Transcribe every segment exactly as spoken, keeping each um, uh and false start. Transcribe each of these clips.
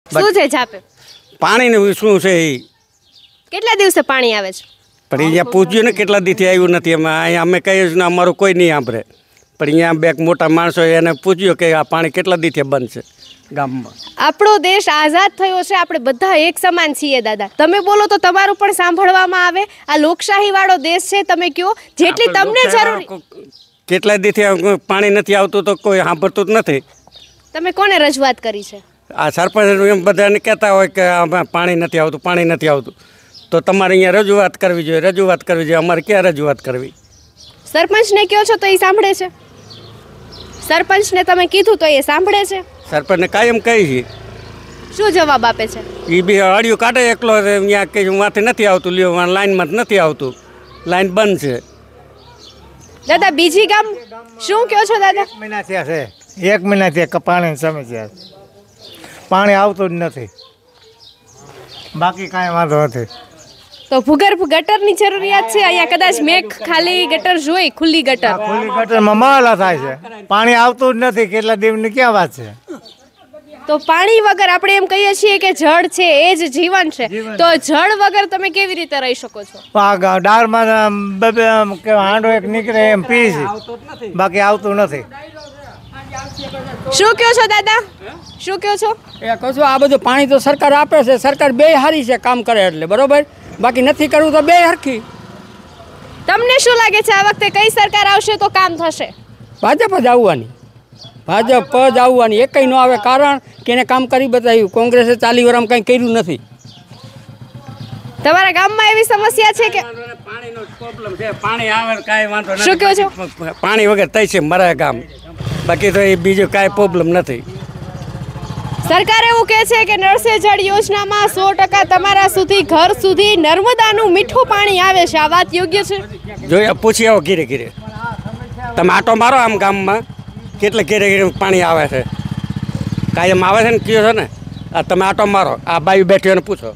શું છે જાપે? પાણીનું શું છે એ કેટલા દિવસે પાણી આવે છે? પણ અહીંયા પૂછ્યું ને કેટલા દીથી આવ્યું નથી. અમે અહીંયા અમે કહીએ ને અમારું કોઈ નહીં સાંભળે. પણ અહીંયા બે મોટા માણસો એને પૂછ્યું કે આ પાણી કેટલા દીથી બંધ છે ગામમાં. આપણો દેશ આઝાદ થયો છે, આપણે બધા એક સમાન છીએ દાદા. તમે બોલો તો તમારું પણ સાંભળવામાં આવે. આ લોકશાહી વાળો દેશ છે. તમે કયો જેટલી તમને જરૂર. કેટલા દીથી પાણી નથી આવતું તો કોઈ સાંભળતું જ નથી. તમે કોને રજૂઆત કરી છે? આ સરપંચ એમ બધાને કહેતા હોય કે આમાં પાણી નથી આવતું, પાણી નથી આવતું, તો તમારે અહીંયા રજૂઆત કરવી જોઈએ, રજૂઆત કરવી જોઈએ. અમારે ક્યાં રજૂઆત કરવી? સરપંચને કહો છો તો એ સાંભળે છે? સરપંચને તમે કીધું તો એ સાંભળે છે? સરપંચને કાયમ કહી છે. શું જવાબ આપે છે? એ બી અડિયું કાઢે એકલો. અહીંયા કે માથે નથી આવતું, લ્યો લાઈનમાં જ નથી આવતું, લાઈન બંધ છે. દાદા બીજી ગામ શું કહો છો દાદા? એક મહિના થયા છે, એક મહિના થયા પાણીની સમસ્યા. પાણી આવતું જ નથી, બાકી કાંઈ વાંધો નથી. તો ભૂગર્ભ ગટરની જરૂરિયાત છે. અહીંયા કદાચ મેં ખાલી ગટર જોઈ, ખુલ્લી ગટર. ખુલ્લી ગટરમાં મહાલા થાય છે, પાણી આવતું જ નથી. કેટલા દિવસની ક્યાં વાત છે? તો પાણી વગર આપણે એમ કહીએ છીએ કે જળ છે એ જ જીવન છે, તો જળ વગર તમે કેવી રીતે રહી શકો છો? ડાળમાં હાંડો એક નીકળે એમ પી છે, બાકી આવતું નથી. શું કહો છો દાદા? શું કહો છો? એ કહું છું આ બધું પાણી તો સરકાર આપે છે. સરકાર બે હારી છે કામ કરે એટલે, બરોબર. બાકી નથી કરવું તો બે હરખી. તમને શું લાગે છે આ વખતે કઈ સરકાર આવશે તો કામ થશે? ભાજપ જ આવવાની, ભાજપ જ આવવાની. એકઈ ન આવે, કારણ કે એને કામ કરી બતાવ્યું. કોંગ્રેસે ચાલી વર્ષમાં કંઈ કર્યું નથી. તમારા ગામમાં એવી સમસ્યા છે કે પાણીનો પ્રોબ્લેમ છે? પાણી આવે કાંઈ વાંધો નથી. શું કહો છો? પાણી વગર થઈ છે મારા ગામ, બાકી તો એ બીજું કાંઈ પ્રોબ્લેમ નથી. સરકાર એવું કહે છે કે નળ સે જળ યોજનામાં સો ટકા તમારા સુધી ઘર સુધી નર્મદાનું મીઠું પાણી આવે છે. આ વાત યોગ્ય છે? જોઈએ પૂછી આવો ઘીરે ઘીરે. તમે આટો મારો આમ ગામમાં કેટલે ઘીરે ઘીરે પાણી આવે છે, કાયમ આવે છે ને કયો છો ને. આ તમે આટો મારો, આ બાયું બેઠી એને પૂછો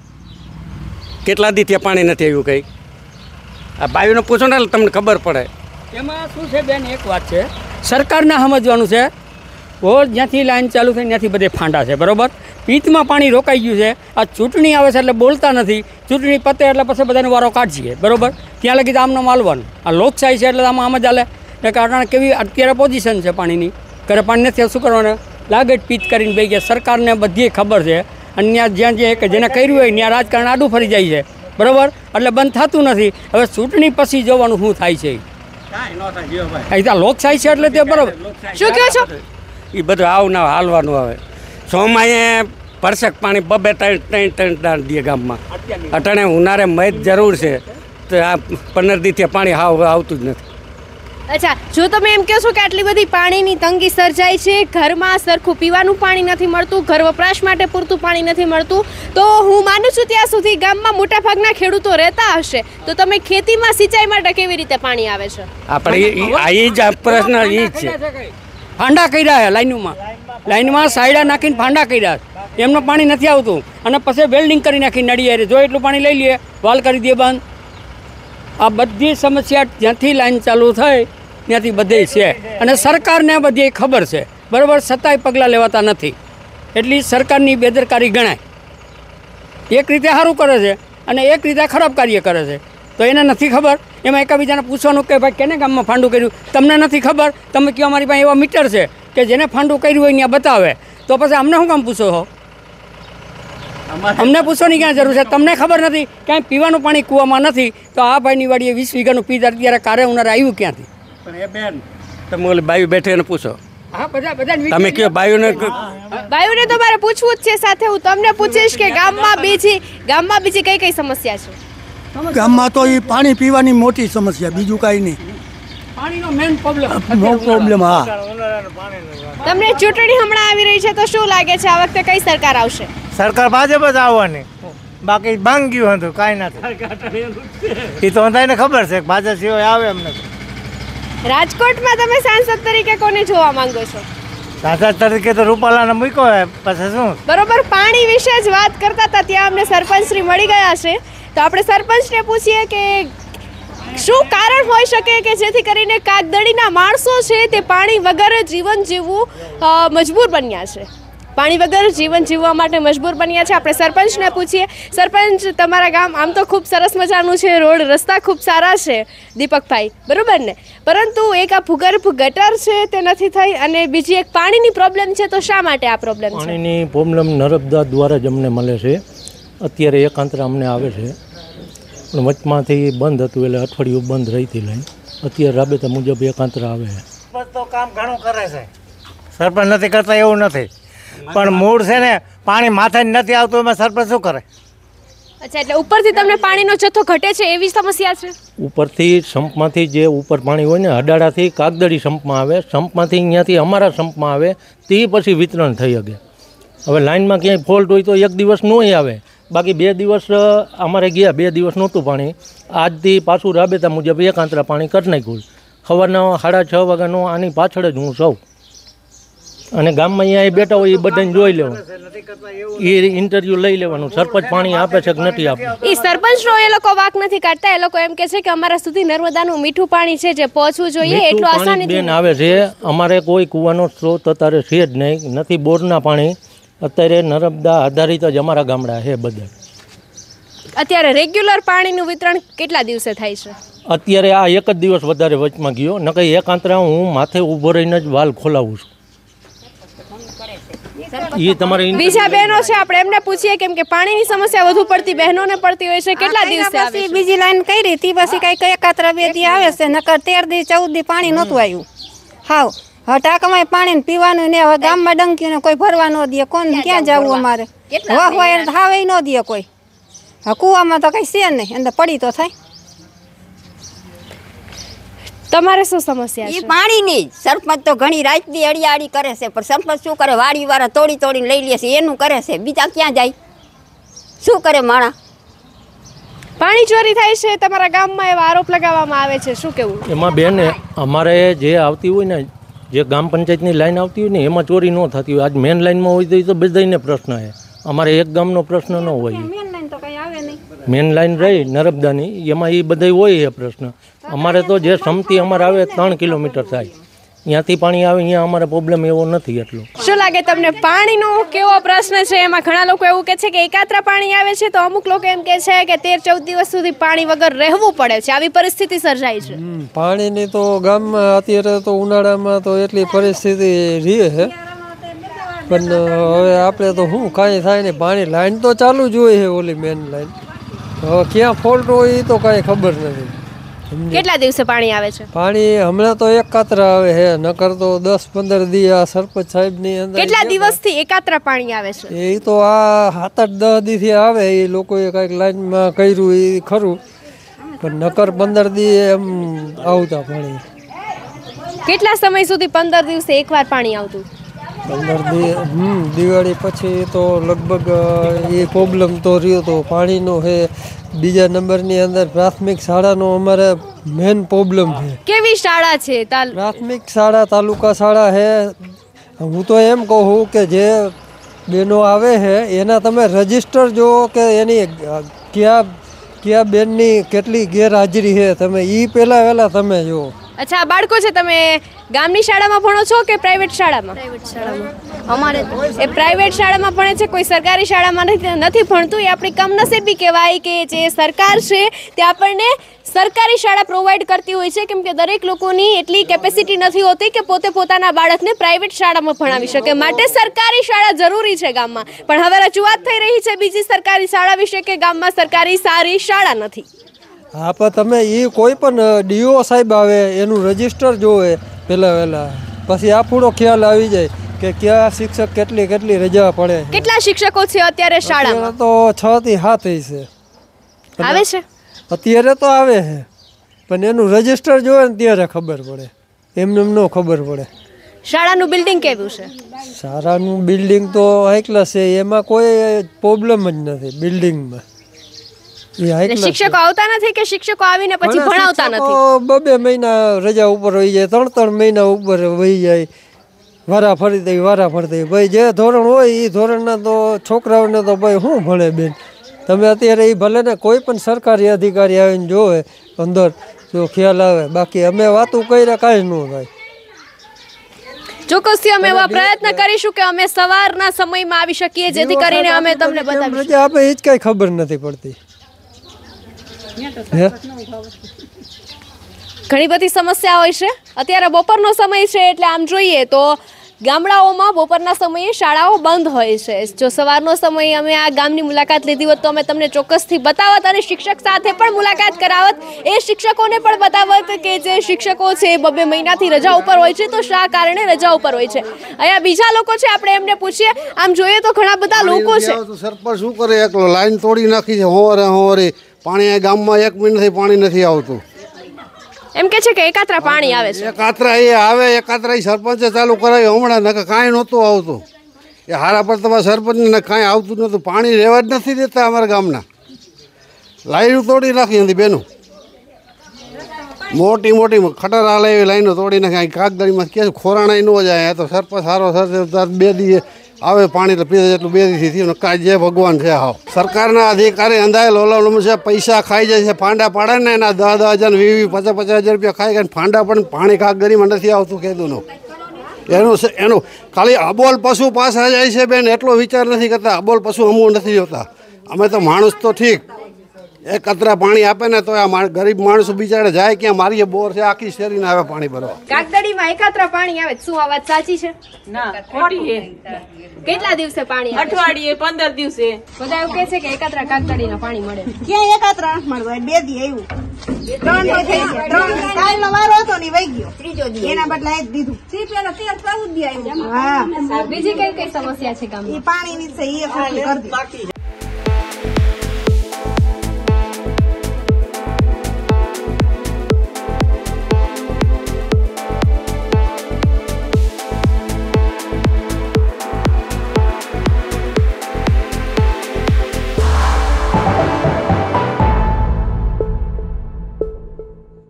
કેટલા દી ત્યાં પાણી નથી આવ્યું કંઈ. આ બાયુને પૂછો ને એટલે તમને ખબર પડે. એમાં શું છે બેન, એક વાત છે સરકારને સમજવાનું છે. રોજ જ્યાંથી લાઈન ચાલુ થઈ ત્યાંથી બધે ફાંડા છે, બરાબર. પીતમાં પાણી રોકાઈ ગયું છે. આ ચૂંટણી આવે છે એટલે બોલતા નથી. ચૂંટણી પતે એટલે પછી બધાનો વારો કાઢીએ, બરાબર. ત્યાં લગી તો આમનો માલવાનું. આ લોકશાહી છે એટલે આમાં આમ જ હાલે. એટલે કારણ કેવી અત્યારે પોઝિશન છે પાણીની, ઘરે પાણી નથી શું કરવાનું, લાગે જ પીત કરીને બે ગયા. સરકારને બધી ખબર છે. અને ત્યાં જ્યાં જ્યાં જેને કર્યું હોય ત્યાં રાજકારણ આડું ફરી જાય છે, બરાબર. એટલે બંધ થતું નથી. હવે ચૂંટણી પછી જોવાનું શું થાય છે. અહીં લોકશાહી છે એટલે તે બરાબર. શું કહો છો? એ બધું આવું ના હાલવાનું આવે. સોમાએ પરસેક પાણી બબે ત્રણ ત્રણ ત્રણ દાણ દે ગામમાં. અટાણે ઉનાળે મય જરૂર છે, તો આ પંદર દીથી પાણી હાવ આવતું જ નથી. અચ્છા, જો તમે એમ કહો છો કે આટલી બધી પાણીની તંગી સર્જાય છે, ઘરમાં સરખું પીવાનું પાણી નથી મળતું, ઘર વપરાશ માટે પૂરતું પાણી નથી મળતું, તો હું માનું છું ત્યાં સુધી ગામમાં મોટાભાગના ખેડૂતો રહેતા હશે, તો તમે ખેતીમાં સિંચાઈ માટે કેવી રીતે પાણી આવે છે? આપણે આ જ પ્રશ્ન એ જ છે. ફાંડા કર્યા છે લાઈનમાં, લાઈનમાં સાયડા નાખીને ફાંડા કર્યા. એમનું પાણી નથી આવતું અને પછી વેલ્ડિંગ કરી નાખી નડીએ. જો એટલું પાણી લઈ લઈએ, વાલ કરી દઈએ બંધ. આ બધી સમસ્યા જ્યાંથી લાઈન ચાલુ થાય ત્યાંથી બધે છે. અને સરકારને બધી ખબર છે, બરાબર. છતાંય પગલાં લેવાતા નથી. એટલી સરકારની બેદરકારી ગણાય. એક રીતે સારું કરે છે અને એક રીતે ખરાબ કાર્ય કરે છે. તો એને નથી ખબર. એમાં એકબીજાને પૂછવાનું કે ભાઈ કેને ગામમાં ફાંડું કર્યું, તમને નથી ખબર. તમે કહો અમારી પાસે એવા મીટર છે કે જેને ફાંડું કર્યું હોય ત્યાં બતાવે, તો પછી અમને શું કામ પૂછો છો? અમને પૂછવાની ક્યાં જરૂર છે? તમને ખબર નથી, ક્યાંય પીવાનું પાણી કૂવામાં નથી, તો આ ભાઈની વાડીએ વીસ વીઘાનું પીધ અત્યારે કારે ઉનાળે આવ્યું ક્યાંથી? પણ એ બેન તમે ઓલી બાયુ બેઠે એને પૂછો. હા, બધા બધા તમે કયો બાયુને. બાયુને તો મારે પૂછવું જ છે. સાથે હું તમને પૂછીશ કે ગામમાં બીજી ગામમાં બીજી કઈ કઈ સમસ્યા છે? ગામમાં તો એ પાણી પીવાની મોટી સમસ્યા, બીજું કાંઈ નહીં. પાણીનો મેઇન પ્રોબ્લેમ પ્રોબ્લેમ. હા, તમને ચૂંટણી હમણાં આવી રહી છે, તો શું લાગે છે આ વખતે કઈ સરકાર આવશે? સરકાર ભાજપ જ આવવાની, બાકી ભાંગ ગયું હતું કાંઈ નથી. એ તો બધાને ખબર છે ભાજપ સિવાય આવે એમ નથી. રાજકોટમાં તમે સાંસદ તરીકે કોને જોવા માંગો છો? સાંસદ તરીકે તો રૂપાલાને મૂક્યો હોય, પછી શું? બરોબર, પાણી વિશે જ વાત કરતા હતા ત્યાં અમને સરપંચ શ્રી મળી ગયા છે, તો આપણે સરપંચને પૂછીએ કે શું કારણ હોઈ શકે કે જેથી કરીને કાગદડીના માણસો છે તે પાણી વગર જીવન જીવવું મજબૂર બન્યા છે. પાણી વગર જીવન જીવવા માટે મજબૂર બન્યા છે. આપણે સરપંચને પૂછીએ. સરપંચ, તમારા ગામ આમ તો ખૂબ સરસ મજાનું છે, રોડ રસ્તા ખૂબ સારા છે દીપકભાઈ, બરોબર ને? પરંતુ એક આ ભૂગર્ભ ગટર છે તે નથી થઈ અને બીજી એક પાણીની પ્રોબ્લેમ છે. તો શા માટે આ પ્રોબ્લેમ છે? પાણીની પ્રોબ્લેમ નર્મદા દ્વારા જ અમને મળે છે. અત્યારે એકાંતરા અમને આવે છે, પણ વચમાંથી બંધ હતું એટલે અઠવાડિયું બંધ રહી હતી લાઈન. અત્યારે રાબેતા મુજબ એકાંતરા આવે છે. સરપંચ તો કામ ઘણું કરે છે, સરપંચ નથી કરતા એવું નથી, પણ મૂળ છે ને પાણી માથે નથી આવતું, એમાં સરપંચ શું કરે? અચ્છા, એટલે ઉપરથી તમને પાણીનો જથ્થો ઘટે છે એવી સમસ્યા છે? ઉપરથી સંપમાંથી જે ઉપર પાણી હોય ને હડાડાથી કાગદડી સંપમાં આવે, સંપમાંથી અહીંયાથી અમારા સંપમાં આવે, તે પછી વિતરણ થઈ શકે. હવે લાઇનમાં ક્યાંય ફોલ્ટ હોય તો એક દિવસ નહીં આવે, બાકી બે દિવસ અમારે ગયા, બે દિવસ નહોતું પાણી. આજથી પાછું રાબેતા મુજબ એકાંતરા પાણી કરી નાખ્યું. સવારના સાડા છ વાગ્યાનો આની પાછળ જ હું સૌ, અને ગામમાં અહીંયા બેઠા હોય એ બધાને જોઈ લેવાનું, એ ઇન્ટરવ્યૂ લઈ લેવાનું, સરપંચ પાણી આપે છે કે નથી આપતું. એ સરપંચનો એ લોકો વાક નથી કાઢતા. એ લોકો એમ કે છે કે અમારા સુધી નર્મદાનું મીઠું પાણી છે જે પહોંચવું જોઈએ એટલું આસાની બેન આવે છે. અમારે કોઈ કૂવાનો સ્ત્રોત અત્યારે છે જ નહીં, નથી બોરના પાણી. અત્યારે નર્મદા આધારિત જ અમારા ગામડા છે બધા. અત્યારે રેગ્યુલર પાણીનું વિતરણ કેટલા દિવસે થાય છે? અત્યારે આ એક જ દિવસ વધારે વચમાં ગયો, નકર એકાંતરા હું માથે ઊભો રહીને જ વાલ ખોલાવું છું. એ તમારે બીજા બહેનો છે, આપણે એમને પૂછીએ, કેમ કે પાણીની સમસ્યા વધુ પડતી બહેનોને પડતી હોય છે. કેટલા દિવસે આવે છે? બીજી લાઈન કરી હતી, પછી કઈ એકાત્રા બે દી આવે છે, નકર તેર દી ચૌદ દી પાણી નહોતું આવ્યું. હાવ હવે ટાંકામાં પાણી ને પીવાનું ને હવે ગામમાં ડંક્યું ને કોઈ ભરવા ન દે. કોણ ક્યાં જવું અમારે? વાહ હોય હાવે ન દે કોઈ. હા, કૂવામાં તો કઈ છે નહીં, અંદર પડી તો થાય. તમારે શું સમસ્યા એ છે? પાણીની સરપંચ તો ઘણી રાતની અડિયાળી કરે છે, પણ સરપંચ શું કરે? વાડી વાળા તોડી તોડીને લઈ લે છે, એનું કરે છે. બીજા ક્યાં જાય? શું કરે માણા? પાણી ચોરી થાય છે તમારા ગામમાં, એવા આરોપ લગાવવામાં આવે છે, શું કેવું? એમાં બેન અમારે જે આવતી હોય ને, જે ગ્રામ પંચાયતની લાઈન આવતી હોય ને એમાં ચોરી ન થતી હોય. આજ મેન લાઈનમાં હોય તો બધાને પ્રશ્ન છે, અમારે એક ગામનો પ્રશ્ન ન હોય. મેન લાઈન રહી નર્મદાની, એમાં એ બધા હોય એ પ્રશ્ન. અમારે તો જે સમતી અમારે આવે ત્રણ કિલોમીટર થાય, ત્યાંથી પાણી આવે, અહીંયા અમારે પ્રોબ્લેમ એવો નથી એટલો. શું લાગે તમને પાણીનો કેવો પ્રશ્ન છે? એમાં ઘણા લોકો એવું કહે છે કે એકાત્રા પાણી આવે છે, તો અમુક લોકો એમ કહે છે કે તેર ચૌદ દિવસ સુધી પાણી વગર રહેવું પડે છે. આવી પરિસ્થિતિ સર્જાય છે. પાણીની તો ગામમાં અત્યારે તો ઉનાળામાં તો એટલી પરિસ્થિતિ રહે છે, પણ હવે આપણે તો શું કાંઈ થાય ને, પાણી લાઈન તો ચાલુ જ હોય છે, ઓલી મેન લાઈન. હવે ક્યાં ફોલ્ટ હોય એ તો કાંઈ ખબર નથી. કેટલા દિવસે પાણી આવે છે? પાણી હમણાં તો એક કાતરા આવે છે, નકર તો દસ પંદર દી આ સરપંચ સાહેબ ની અંદર. કેટલા દિવસથી એકાત્રા પાણી આવે છે? એ તો આ સાત આઠ દસ દી થી આવે. એ લોકોએ કઈક લાઈનમાં કર્યું એ ખરું, પણ નકર પંદર દી એમ આવતા પાણી. કેટલા સમય સુધી પંદર દિવસે એકવાર પાણી આવતું? પંદર દી હમ દિવાળી પછી તો લગભગ એ પ્રોબ્લેમ તો રહ્યો તો પાણીનો છે. બીજા નંબરની અંદર પ્રાથમિક શાળાનો અમારે મેન પ્રોબ્લેમ છે. કેવી શાળા છે? પ્રાથમિક શાળા તાલુકા શાળા છે. હું તો એમ કહું કે જે બેનો આવે છે એના તમે રજીસ્ટર જુઓ કે એની કયા કયા બેનની કેટલી ગેરહાજરી છે, તમે એ પહેલાં વહેલા તમે જુઓ. અચ્છા, બાળકો છે, તમે ગામની શાળામાં ભણો છો કે પ્રાઇવેટ શાળામાં? પ્રાઇવેટ શાળામાં. અમારે એ પ્રાઇવેટ શાળામાં ભણે છે, કોઈ સરકારી શાળામાં નથી ભણતું. એ આપણી કમનસીબી કહેવાય કે જે સરકાર છે તે આપણને સરકારી શાળા પ્રોવાઈડ કરતી હોય છે, કેમ કે દરેક લોકોની એટલી કેપેસિટી નથી હોતી કે પોતે પોતાના બાળકને પ્રાઇવેટ શાળામાં ભણાવી શકે. માટે સરકારી શાળા જરૂરી છે ગામમાં. પણ હવે રજૂઆત થઈ રહી છે બીજી સરકારી શાળા વિશે કે ગામમાં સરકારી સારી શાળા નથી. હા, પણ તમે એ કોઈ પણ ડીઓ સાહેબ આવે એનું રજીસ્ટર જોવે પહેલાં વહેલા, પછી આ પૂરો ખ્યાલ આવી જાય કે કયા શિક્ષક કેટલી કેટલી રજા પડે. કેટલા શિક્ષકો છે અત્યારે શાળામાં? તો છ થી સાત છે. આવે છે અત્યારે તો આવે છે, પણ એનું રજીસ્ટર જોવે ને ત્યારે ખબર પડે, એમને એમ ન ખબર પડે. શાળાનું બિલ્ડિંગ કેવું છે? શાળાનું બિલ્ડિંગ તો હાઈ ક્લાસ છે, એમાં કોઈ પ્રોબ્લેમ જ નથી બિલ્ડિંગમાં. શિક્ષકો આવતા નથી કે શિક્ષકો આવીને પછી ભણાવતા નથી? બબે મહિના રજા ઉપર વહી જાય, ત્રણ ત્રણ મહિના ઉપર વહી જાય, વારા ફરતી વારા ફરતી. ભાઈ જે ધોરણ હોય એ ધોરણના તો છોકરાઓને તો ભાઈ શું ભણે બેન? તમે અત્યારે એ ભલે ને કોઈ પણ સરકારી અધિકારી આવીને જોવે અંદર જો ખ્યાલ આવે, બાકી અમે વાતું કર્યા કાંઈ ન થાય. ચોક્કસથી અમે એવા પ્રયત્ન કરીશું કે અમે સવારના સમયમાં આવી શકીએ જેથી કરીને અમે તમને બતાવીશું. રજા આપે એ જ કઈ ખબર નથી પડતી. હે? ઘણી બધી સમસ્યા હોય છે. અત્યારે બપોરનો સમય છે એટલે આમ જોઈએ તો ગામડાઓમાં બપોરના સમયે શાળાઓ બંધ હોય છે. જો સવારનો સમય અમે આ ગામની મુલાકાત લીધી હોત તો અમે તમને ચોક્કસથી બતાવત અને શિક્ષક સાથે પણ મુલાકાત કરાવત. એ શિક્ષકોને પણ બતાવત કે જે શિક્ષકો છે બબે મહિનાથી રજા ઉપર હોય છે તો શા કારણે રજા ઉપર હોય છે. અહીંયા બીજા લોકો છે, આપણે એમને પૂછીએ. આમ જોઈએ તો ઘણા બધા લોકો છે. સરપંચ શું કરે, એકલો લાઈન તોડી નાખી છે. હોરે હોરે પાણી ગામમાં એક મિનિટથી પાણી નથી આવતું. એમ કે છે કે એકાત્રા પાણી આવે છે. એકાત્રા એ આવે, એકાત્રા એ સરપંચે ચાલુ કરાવ્યું હમણાં, નકર કાંઈ નહોતું આવતું. એ હારા પર તમારા સરપંચને કાંઈ આવતું નહોતું. પાણી રહેવા જ નથી દેતા અમારા ગામના. લાઈનો તોડી નાખી હતી બેનું, મોટી મોટી ખટર હાલે એવી લાઈનો તોડી નાખી. કાગદડીમાં કે ખોરાણા ન જાય. તો સરપંચ સારો સર બે દી આવે પાણી એટલે પીધે જેટલું બે દીથી થયું. કાંઈ જે ભગવાન છે. હાવ સરકારના અધિકારી અંધાય લોલામ છે, પૈસા ખાઈ જાય છે. ફાંડા પાડે ને એના દસ દસ હજાર વીસ વીસ પચાસ પચાસ હજાર રૂપિયા ખાઈ ગયા. ફાંડા પણ પાણી કાગદડીમાં નથી આવતું કીધુંનું. એનું એનું ખાલી અબોલ પશુ પાછા જાય છે બેન, એટલો વિચાર નથી કરતા. અબોલ પશુ અમુક નથી જોતા. અમે તો માણસ તો ઠીક, એક કતરા પાણી આપે ને તો આ ગરીબ માણસો બિચારે જાય ક્યાં. મારી બોર છે આખી શેરીને આવે પાણી ભરવા. કાગદડીમાં એકાત્રા પાણી આવે. શું આ વાત સાચી છે? ના, ખોટી છે. કેટલા દિવસે પાણી આવે? અઠવાડિયે, પંદર દિવસે. બધા એવું કહે છે કે એકાત્રા કાગદડીના પાણી મળે. ક્યાં એકાત્રા મળવા? બે દી આવ્યું, ત્રણ દી થઈ ગયા. ત્રણ કાલનો વારો હતો ને વહી ગયો. ત્રીજો દી એના બદલે એક દીધું. પેલા તેર ચૌદ દી આવ્યું. હા, બીજી કઈ કઈ સમસ્યા છે ગામમાં? એ પાણીની છે એ કરી દે.